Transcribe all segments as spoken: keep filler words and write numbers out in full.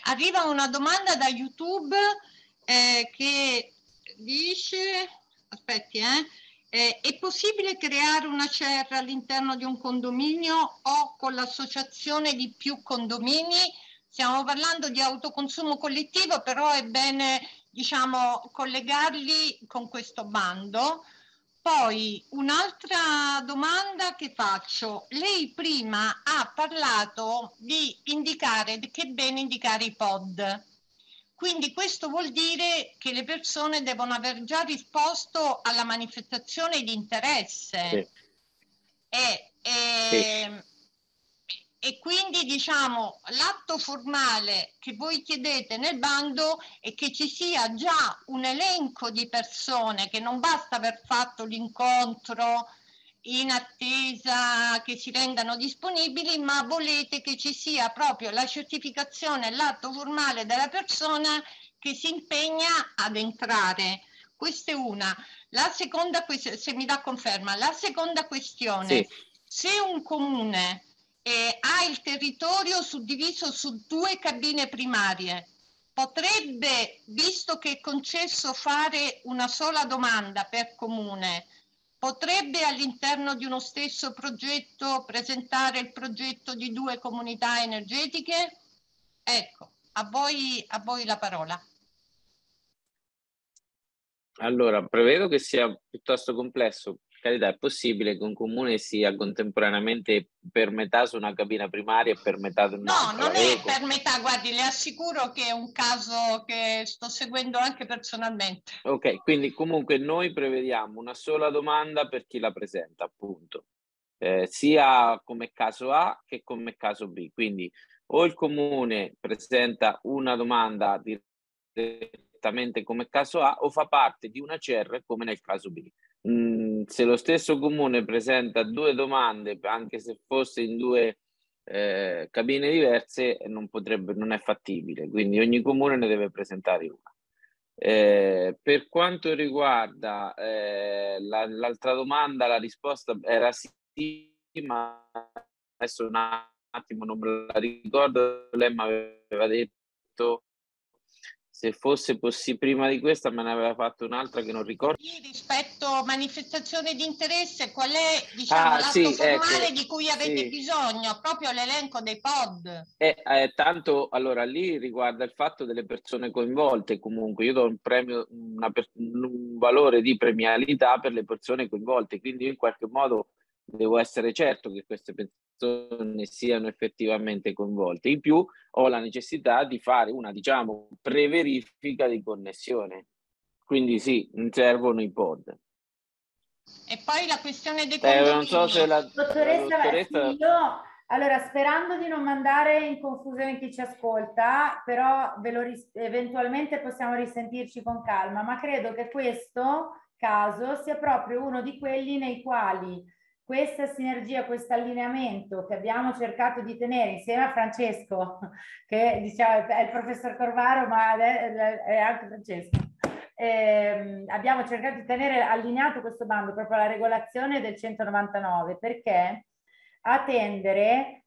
arriva una domanda da YouTube eh, che dice, aspetti, eh, eh, è possibile creare una C E R all'interno di un condominio o con l'associazione di più condomini? Stiamo parlando di autoconsumo collettivo, però è bene, diciamo, collegarli con questo bando. Poi un'altra domanda che faccio. Lei prima ha parlato di indicare, che è bene indicare i P O D. Quindi questo vuol dire che le persone devono aver già risposto alla manifestazione di interesse. Sì. E, e, Sì. e quindi diciamo l'atto formale che voi chiedete nel bando è che ci sia già un elenco di persone, che non basta aver fatto l'incontro in attesa che si rendano disponibili, ma volete che ci sia proprio la certificazione, l'atto formale della persona che si impegna ad entrare. Questa è una. La seconda, se mi dà conferma, la seconda questione, Sì. se un comune eh, ha il territorio suddiviso su due cabine primarie, potrebbe, visto che è concesso fare una sola domanda per comune, potrebbe all'interno di uno stesso progetto presentare il progetto di due comunità energetiche? Ecco, a voi, a voi la parola. Allora, prevedo che sia piuttosto complesso. Carità, è possibile che un comune sia contemporaneamente per metà su una cabina primaria e per metà su un'altra. No, non è per metà, guardi, le assicuro che è un caso che sto seguendo anche personalmente. Ok, quindi comunque noi prevediamo una sola domanda per chi la presenta, appunto, eh, sia come caso A che come caso B. Quindi o il comune presenta una domanda direttamente come caso A o fa parte di una C E R come nel caso B. Mm, se lo stesso comune presenta due domande, anche se fosse in due eh, cabine diverse, non potrebbe, non è fattibile. Quindi ogni comune ne deve presentare una. Eh, per quanto riguarda eh, la, l'altra domanda, la risposta era sì, ma adesso un attimo non me la ricordo. Lei mi aveva detto se fosse possibile, prima di questa me ne aveva fatto un'altra che non ricordo. Rispetto a manifestazione di interesse, qual è, diciamo, ah, l'atto sì, formale ecco, di cui avete sì. bisogno? Proprio l'elenco dei P O D. Eh, eh, tanto allora lì riguarda il fatto delle persone coinvolte. Comunque io do un premio, una, un valore di premialità per le persone coinvolte, quindi io in qualche modo devo essere certo che queste persone siano effettivamente coinvolte. In più ho la necessità di fare una, diciamo, pre-verifica di connessione, quindi sì, servono i P O D. E poi la questione dei Eh, non condomini. so se la, la Dottoressa, dottoressa... sì, io, allora, sperando di non mandare in confusione chi ci ascolta, però ve lo ris- eventualmente possiamo risentirci con calma, ma credo che questo caso sia proprio uno di quelli nei quali questa sinergia, questo allineamento che abbiamo cercato di tenere insieme a Francesco, che diciamo è il professor Corvaro, ma è anche Francesco. Eh, abbiamo cercato di tenere allineato questo bando proprio alla regolazione del centonovantanove, perché a tendere,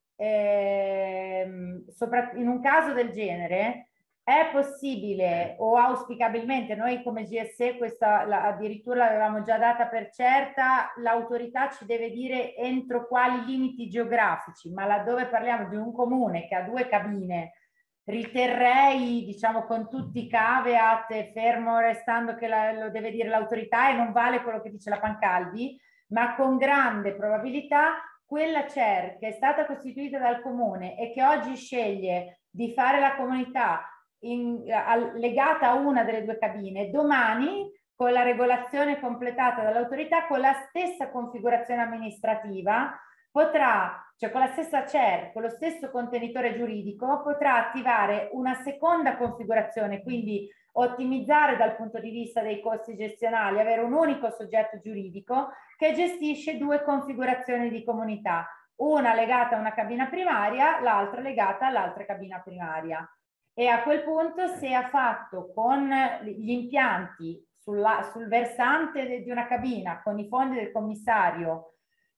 eh, sopra, in un caso del genere, è possibile o auspicabilmente, noi come G S E questa la, addirittura l'avevamo già data per certa, l'autorità ci deve dire entro quali limiti geografici, ma laddove parliamo di un comune che ha due cabine, riterrei, diciamo, con tutti i caveat, fermo restando che la, lo deve dire l'autorità e non vale quello che dice la Pancaldi, ma con grande probabilità quella C E R che è stata costituita dal comune e che oggi sceglie di fare la comunità in, a, legata a una delle due cabine, domani con la regolazione completata dall'autorità, con la stessa configurazione amministrativa, potrà, cioè con la stessa C E R, con lo stesso contenitore giuridico, potrà attivare una seconda configurazione, quindi ottimizzare dal punto di vista dei costi gestionali, avere un unico soggetto giuridico che gestisce due configurazioni di comunità, una legata a una cabina primaria, l'altra legata all'altra cabina primaria. E a quel punto, se ha fatto con gli impianti sulla, sul versante di una cabina, con i fondi del commissario,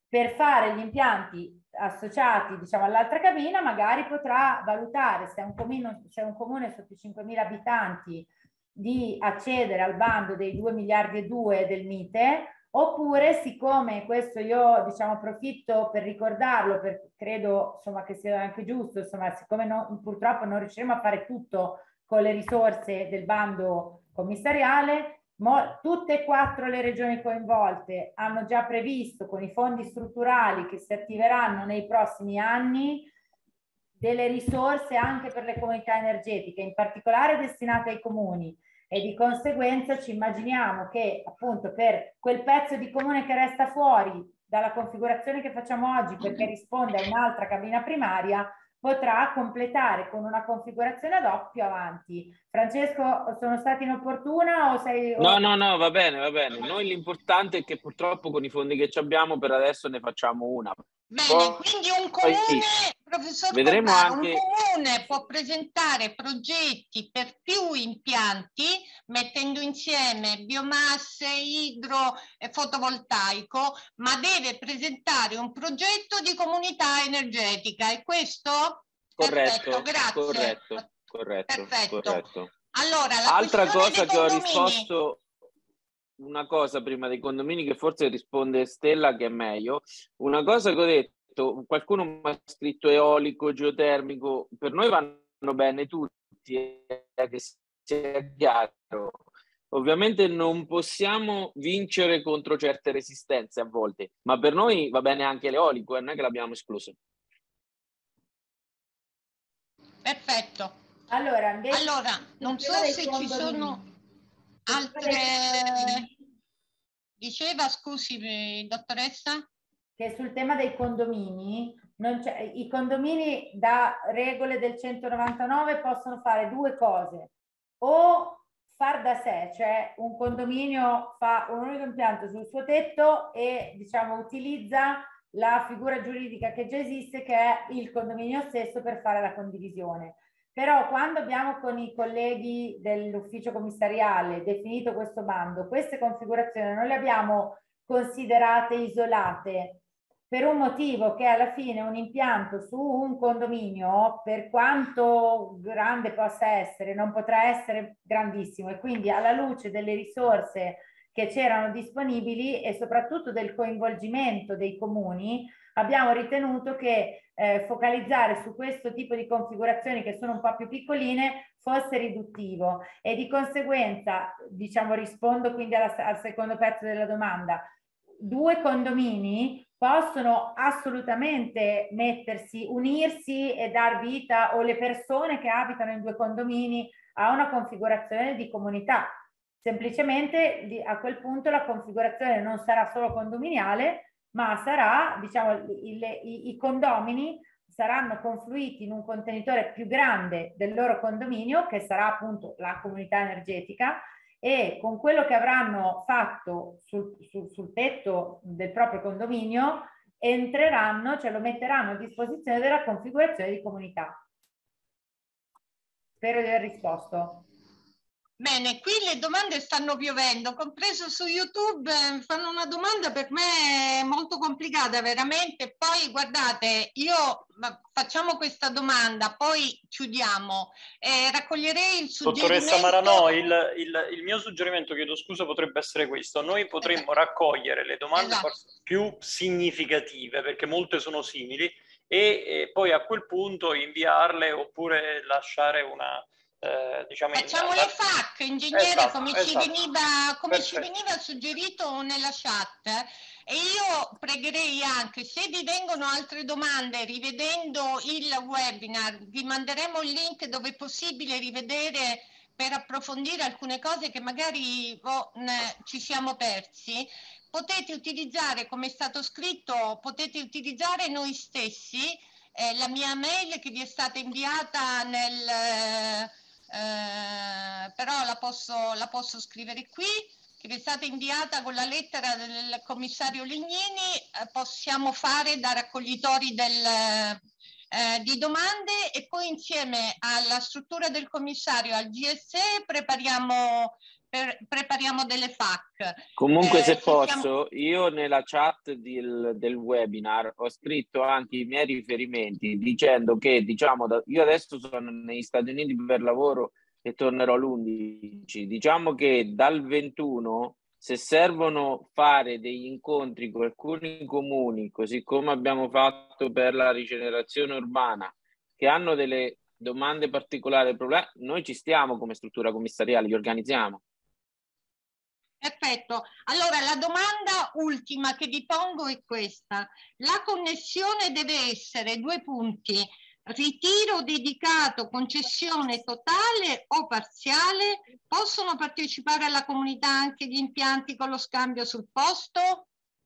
per fare gli impianti associati, diciamo, all'altra cabina, magari potrà valutare se è un comune, se è un comune sotto i cinquemila abitanti di accedere al bando dei due miliardi e due del Mite, oppure, siccome questo io, diciamo, approfitto per ricordarlo, perché credo, insomma, che sia anche giusto, insomma, siccome no, purtroppo non riusciremo a fare tutto con le risorse del bando commissariale, Mo, tutte e quattro le regioni coinvolte hanno già previsto, con i fondi strutturali che si attiveranno nei prossimi anni, delle risorse anche per le comunità energetiche, in particolare destinate ai comuni, e di conseguenza ci immaginiamo che appunto per quel pezzo di comune che resta fuori dalla configurazione che facciamo oggi, perché risponde a un'altra cabina primaria, potrà completare con una configurazione ad hoc più avanti. Francesco, sono stata inopportuna o sei... No, no, no, va bene, va bene. Noi l'importante è che purtroppo con i fondi che abbiamo per adesso ne facciamo una. Bene, Poi, quindi un comune, professor vedremo Corbaro, anche... un comune può presentare progetti per più impianti mettendo insieme biomasse, idro e fotovoltaico, ma deve presentare un progetto di comunità energetica. È questo? Corretto, Perfetto, grazie. corretto, corretto, Perfetto. corretto. Allora, la altra cosa che ho condomini... risposto, una cosa prima dei condomini che forse risponde Stella che è meglio, una cosa che ho detto, qualcuno mi ha scritto eolico, geotermico, per noi vanno bene tutti, eh, che sia chiaro. Ovviamente non possiamo vincere contro certe resistenze a volte, ma per noi va bene anche l'eolico, e non è che l'abbiamo escluso. Perfetto. Allora, invece, allora non so se ci sono altre... Diceva, scusi, dottoressa? Che sul tema dei condomini, non c'è, i condomini da regole del centonovantanove possono fare due cose: o far da sé, cioè un condominio fa un unico impianto sul suo tetto e, diciamo, utilizza la figura giuridica che già esiste, che è il condominio stesso, per fare la condivisione. Però quando abbiamo con i colleghi dell'ufficio commissariale definito questo bando, queste configurazioni non le abbiamo considerate isolate, per un motivo che alla fine un impianto su un condominio, per quanto grande possa essere, non potrà essere grandissimo, e quindi alla luce delle risorse che c'erano disponibili e soprattutto del coinvolgimento dei comuni, abbiamo ritenuto che eh, focalizzare su questo tipo di configurazioni, che sono un po' più piccoline, fosse riduttivo, e di conseguenza, diciamo, rispondo quindi alla, al secondo pezzo della domanda: due condomini possono assolutamente mettersi, unirsi e dar vita, o le persone che abitano in due condomini, a una configurazione di comunità. Semplicemente a quel punto la configurazione non sarà solo condominiale, ma sarà, diciamo, il, i, i condomini saranno confluiti in un contenitore più grande del loro condominio, che sarà appunto la comunità energetica, e con quello che avranno fatto sul, sul, sul tetto del proprio condominio entreranno, cioè lo metteranno a disposizione della configurazione di comunità. Spero di aver risposto. Bene, qui le domande stanno piovendo, compreso su YouTube. Eh, fanno una domanda per me molto complicata, veramente. Poi guardate, io facciamo questa domanda, poi chiudiamo. Eh, raccoglierei il suggerimento... Dottoressa Maranò, il, il, il mio suggerimento, chiedo scusa, potrebbe essere questo: noi potremmo esatto. raccogliere le domande esatto. più significative, perché molte sono simili, e, e poi a quel punto inviarle, oppure lasciare una... Eh, diciamo facciamo in... le F A Q, ingegnere, esatto, come, esatto. Ci, veniva, come ci veniva suggerito nella chat. E io pregherei anche, se vi vengono altre domande rivedendo il webinar, vi manderemo il link dove è possibile rivedere, per approfondire alcune cose che magari oh, ne, ci siamo persi. Potete utilizzare, come è stato scritto, potete utilizzare noi stessi, eh, la mia mail che vi è stata inviata nel... Eh, però la posso, la posso scrivere qui, che vi è stata inviata con la lettera del commissario Legnini. Eh, possiamo fare da raccoglitori del, eh, di domande, e poi insieme alla struttura del commissario, al G S E, prepariamo per, prepariamo delle F A Q. Comunque, eh, se se posso, siamo... io nella chat del, del webinar ho scritto anche i miei riferimenti dicendo che, diciamo, da, io adesso sono negli Stati Uniti per lavoro e tornerò l'undici. Diciamo che dal ventuno, se servono fare degli incontri con alcuni comuni, così come abbiamo fatto per la rigenerazione urbana, che hanno delle domande particolari, problemi, noi ci stiamo come struttura commissariale, li organizziamo. Perfetto. Allora, la domanda ultima che vi pongo è questa. La connessione deve essere due punti: ritiro dedicato, concessione totale o parziale? Possono partecipare alla comunità anche gli impianti con lo scambio sul posto?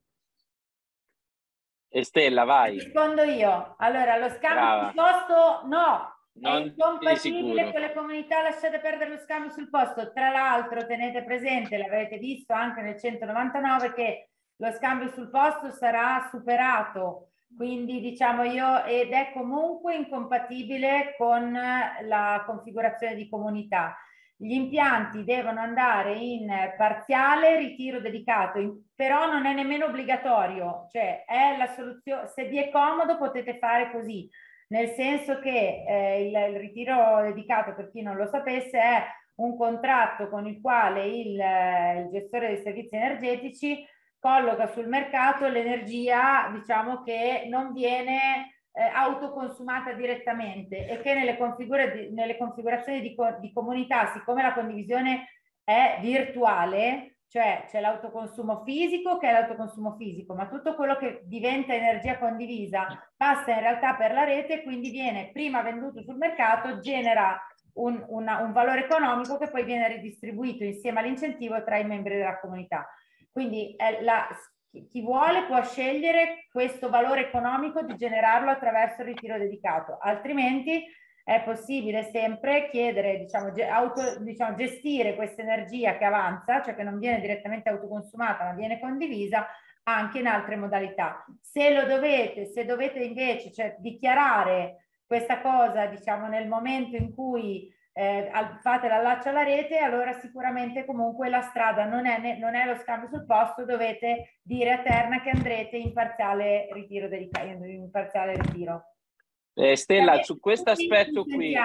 Estella, vai. Rispondo io. Allora, lo scambio Brava. sul posto no. È Non incompatibile con le comunità, lasciate perdere lo scambio sul posto. Tra l'altro tenete presente, l'avrete visto anche nel centonovantanove, che lo scambio sul posto sarà superato, quindi diciamo io, ed è comunque incompatibile con la configurazione di comunità. Gli impianti devono andare in parziale ritiro dedicato, in, però non è nemmeno obbligatorio, cioè è la soluzione, se vi è comodo potete fare così. Nel senso che eh, il, il ritiro dedicato, per chi non lo sapesse, è un contratto con il quale il, il gestore dei servizi energetici colloca sul mercato l'energia, diciamo, che non viene eh, autoconsumata direttamente e che nelle, configura di, nelle configurazioni di, co di comunità, siccome la condivisione è virtuale, cioè c'è l'autoconsumo fisico che è l'autoconsumo fisico, ma tutto quello che diventa energia condivisa passa in realtà per la rete, quindi viene prima venduto sul mercato, genera un, una, un valore economico che poi viene ridistribuito insieme all'incentivo tra i membri della comunità. Quindi è la, chi vuole può scegliere questo valore economico di generarlo attraverso il ritiro dedicato, altrimenti è possibile sempre chiedere, diciamo, auto, diciamo, gestire questa energia che avanza, cioè che non viene direttamente autoconsumata ma viene condivisa anche in altre modalità. Se lo dovete, se dovete invece, cioè, dichiarare questa cosa, diciamo, nel momento in cui eh, fate l'allaccio alla rete, allora sicuramente comunque la strada non è, non è lo scambio sul posto, dovete dire a Terna che andrete in parziale ritiro dedicato, in parziale ritiro. Eh, Stella, su questo aspetto qui,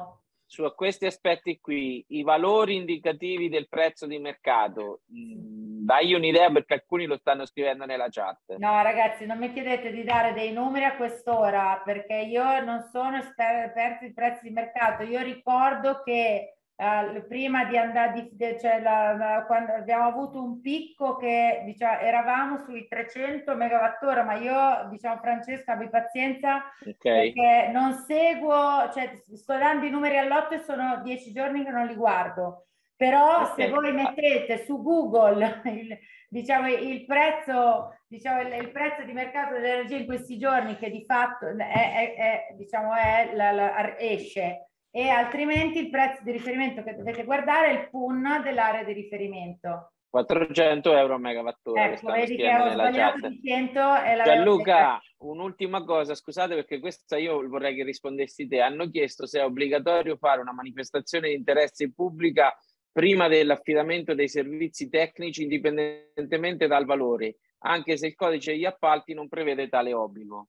su questi aspetti qui, i valori indicativi del prezzo di mercato, mh, dai un'idea, perché alcuni lo stanno scrivendo nella chat. No, ragazzi, non mi chiedete di dare dei numeri a quest'ora, perché io non sono esperta di prezzi di mercato. Io ricordo che Uh, prima di andare, di, cioè la, la, quando abbiamo avuto un picco che diciamo, eravamo sui trecento megawattora, ma io, diciamo, Francesca, abbi pazienza, okay, perché non seguo, cioè sto dando i numeri all'otto e sono dieci giorni che non li guardo, però okay, se voi mettete su Google il, diciamo, il prezzo, diciamo, il, il prezzo di mercato dell'energia in questi giorni, che di fatto è, è, è, diciamo, è la, la, esce, e altrimenti il prezzo di riferimento che dovete guardare è il P U N dell'area di riferimento. quattrocento euro a megawattora. Ecco, vedi che ho sbagliato di cento. Gianluca, un'ultima cosa, scusate, perché questa io vorrei che rispondessi te. Hanno chiesto se è obbligatorio fare una manifestazione di interesse pubblica prima dell'affidamento dei servizi tecnici, indipendentemente dal valore, anche se il codice degli appalti non prevede tale obbligo.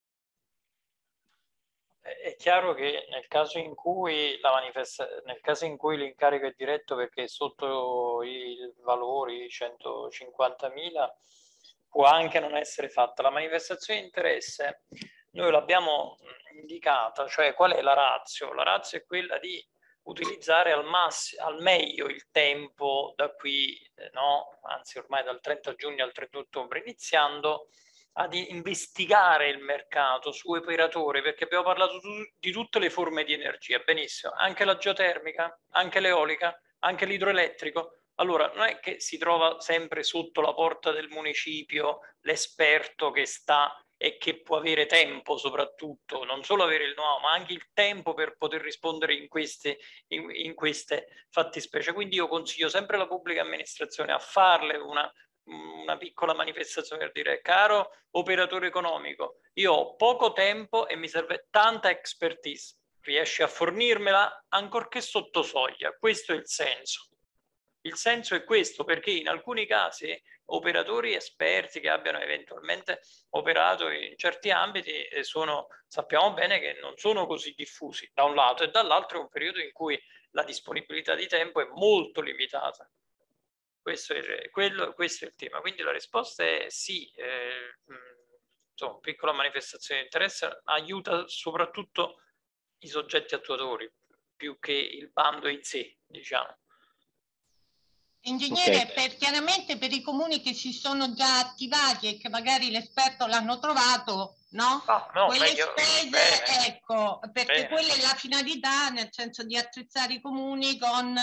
È chiaro che nel caso in cui la manifesta nel caso in cui l'incarico è diretto perché sotto i valori centocinquantamila, può anche non essere fatta. La manifestazione di interesse noi l'abbiamo indicata, cioè qual è la ratio? La ratio è quella di utilizzare al massimo, al meglio il tempo da qui, no? Anzi ormai dal trenta giugno al trentuno ottobre, iniziando ad investigare il mercato su operatori, perché abbiamo parlato di tutte le forme di energia, benissimo, anche la geotermica, anche l'eolica, anche l'idroelettrico. Allora non è che si trova sempre sotto la porta del municipio l'esperto che sta e che può avere tempo, soprattutto, non solo avere il know-how, ma anche il tempo per poter rispondere in queste, in, in queste fattispecie. Quindi io consiglio sempre alla pubblica amministrazione a farle una una piccola manifestazione per dire: caro operatore economico, io ho poco tempo e mi serve tanta expertise, riesci a fornirmela ancorché sotto soglia? Questo è il senso. Il senso è questo, perché in alcuni casi operatori esperti che abbiano eventualmente operato in certi ambiti sono, sappiamo bene che non sono così diffusi da un lato, e dall'altro è un periodo in cui la disponibilità di tempo è molto limitata. Questo è, quello, questo è il tema. Quindi la risposta è sì, eh, insomma, piccola manifestazione di interesse aiuta soprattutto i soggetti attuatori più che il bando in sé, diciamo. Ingegnere, Okay. per, chiaramente per i comuni che si sono già attivati e che magari l'esperto l'hanno trovato, no? No, no, Quelle meglio, spese, bene, ecco, perché bene. quella è la finalità, nel senso di attrezzare i comuni con,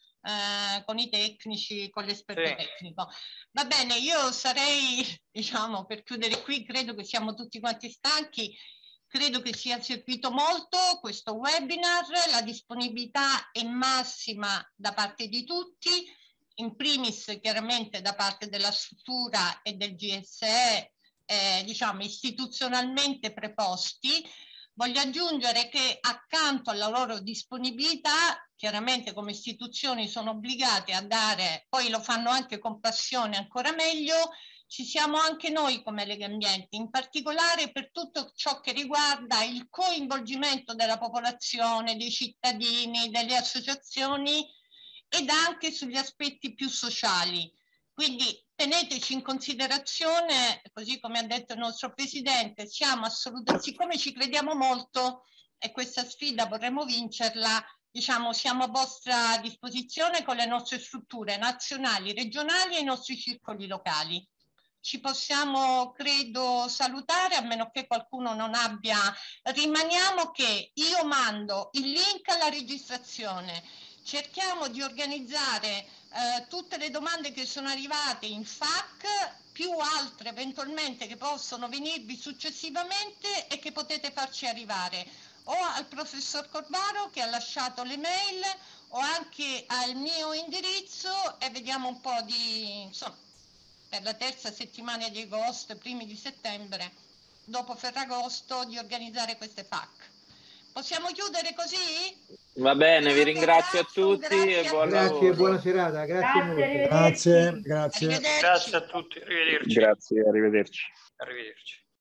eh, con i tecnici, con l'esperto Sì. tecnico. Va bene, io sarei, diciamo, per chiudere qui, credo che siamo tutti quanti stanchi. Credo che sia servito molto questo webinar, la disponibilità è massima da parte di tutti, in primis chiaramente da parte della struttura e del G S E, eh, diciamo istituzionalmente preposti. Voglio aggiungere che accanto alla loro disponibilità, chiaramente come istituzioni sono obbligate a dare, poi lo fanno anche con passione ancora meglio, ci siamo anche noi come Legambiente, in particolare per tutto ciò che riguarda il coinvolgimento della popolazione, dei cittadini, delle associazioni ed anche sugli aspetti più sociali. Quindi teneteci in considerazione, così come ha detto il nostro Presidente, siamo assolutamente, siccome ci crediamo molto e questa sfida vorremmo vincerla, diciamo siamo a vostra disposizione con le nostre strutture nazionali, regionali e i nostri circoli locali. Ci possiamo, credo, salutare, a meno che qualcuno non abbia. Rimaniamo che io mando il link alla registrazione, cerchiamo di organizzare eh, tutte le domande che sono arrivate in F A Q, più altre eventualmente che possono venirvi successivamente e che potete farci arrivare o al professor Corvaro che ha lasciato le mail o anche al mio indirizzo, e vediamo un po' di, insomma, per la terza settimana di agosto, primi di settembre, dopo Ferragosto, di organizzare queste F A Q. Possiamo chiudere così? Va bene, Grazie, vi ringrazio a Giacomo, tutti grazie e a buon tutti. Grazie e lavoro. buona serata. Grazie, Grazie, molto. arrivederci. Grazie, grazie. Arrivederci. Grazie a tutti, arrivederci. Grazie, arrivederci. Arrivederci.